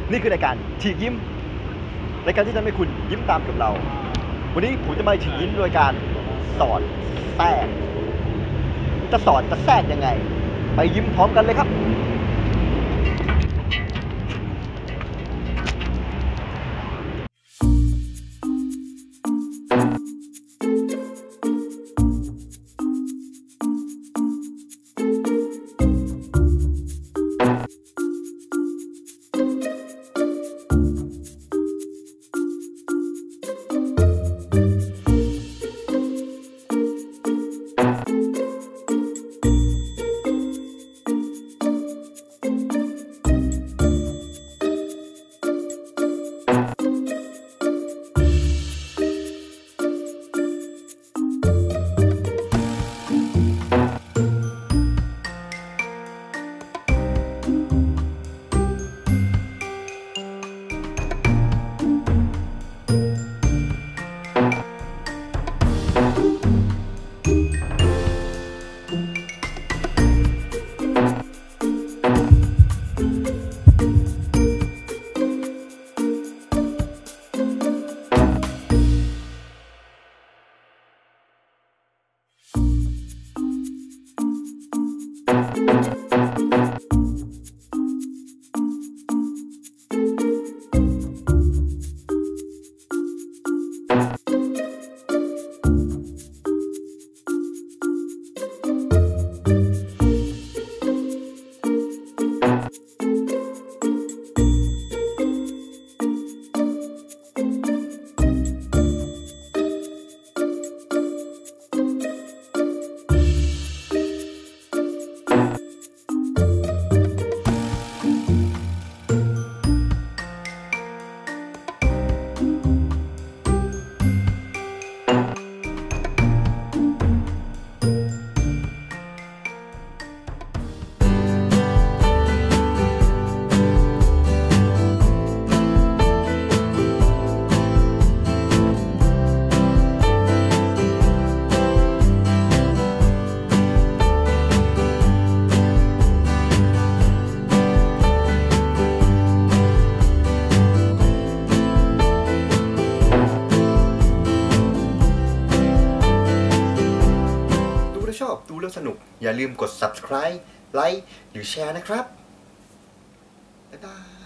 นี่คือรายการฉีกยิ้มรายการที่ทำให้คุณยิ้มตามกับเราวันนี้ผมจะมาฉีกยิ้มโดยการสอดแทรกจะสอดจะแทรกยังไงไปยิ้มพร้อมกันเลยครับชอบดูแล้วสนุกอย่าลืมกด subscribe ไลค์หรือแชร์นะครับบ๊ายบาย